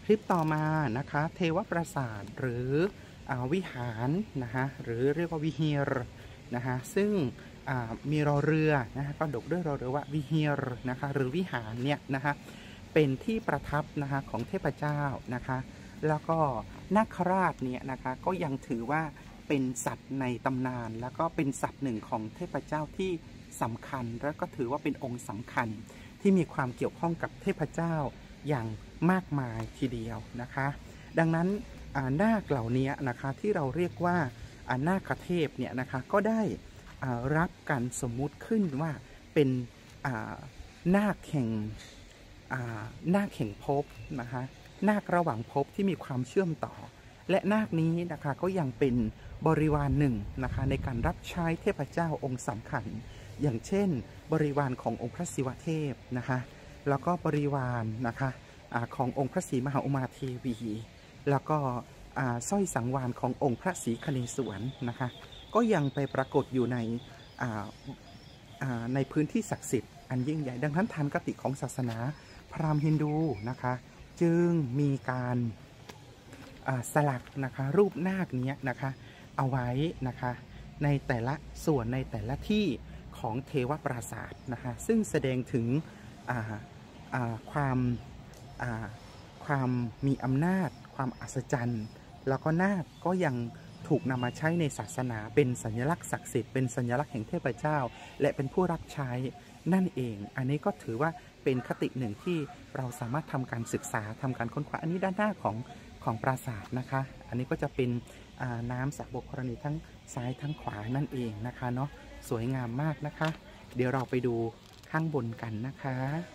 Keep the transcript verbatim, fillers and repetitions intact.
คลิปต่อมานะคะเทวปราสาทหรือวิหารนะคะหรือเรียกว่าวิเฮียร์นะคะซึ่งมีรอเรือนะคะก็ดกด้วยรอเรือว่าวิเฮียร์นะคะหรือวิหารเนี่ยนะคะเป็นที่ประทับนะคะของเทพเจ้านะคะแล้วก็นาคราชเนี่ยนะคะก็ยังถือว่าเป็นสัตว์ในตำนานแล้วก็เป็นสัตว์หนึ่งของเทพเจ้าที่สำคัญแล้วก็ถือว่าเป็นองค์สำคัญที่มีความเกี่ยวข้องกับเทพเจ้าอย่างมากมายทีเดียวนะคะดังนั้นนาคเหล่านี้นะคะที่เราเรียกว่านาคเทพเนี่ยนะคะก็ได้รับการสมมุติขึ้นว่าเป็นนาคแห่งนาคแห่งภพนะคะนาคระหว่างภพที่มีความเชื่อมต่อและนาคนี้นะคะก็ยังเป็นบริวารหนึ่งนะคะในการรับใช้เทพเจ้าองค์สำคัญอย่างเช่นบริวารขององค์พระศิวเทพนะคะแล้วก็บริวารนะคะขององค์พระศรีมหาอุมาเทวีแล้วก็สร้อยสังวาลขององค์พระศรีคเนศวรนะคะก็ยังไปปรากฏอยู่ในในพื้นที่ศักดิ์สิทธิ์อันยิ่งใหญ่ดังนั้นฐานคติของศาสนาพราหมณ์ฮินดูนะคะจึงมีการสลักนะคะรูปนาคนี้นะคะเอาไว้นะคะในแต่ละส่วนในแต่ละที่ของเทวปราสาทนะคะซึ่งแสดงถึงความความมีอำนาจความอัศจรรย์แล้วก็นาคก็ยังถูกนำมาใช้ในศาสนาเป็นสัญลักษณ์ศักดิ์สิทธิ์เป็นสัญลักษณ์แห่งเทพเจ้าและเป็นผู้รับใช้นั่นเองอันนี้ก็ถือว่าเป็นคติหนึ่งที่เราสามารถทำการศึกษาทำการค้นคว้าอันนี้ด้านหน้าของของปราสาทนะคะอันนี้ก็จะเป็นน้ำสระบกกรณีทั้งซ้ายทั้งขวานั่นเองนะคะเนาะสวยงามมากนะคะเดี๋ยวเราไปดูข้างบนกันนะคะ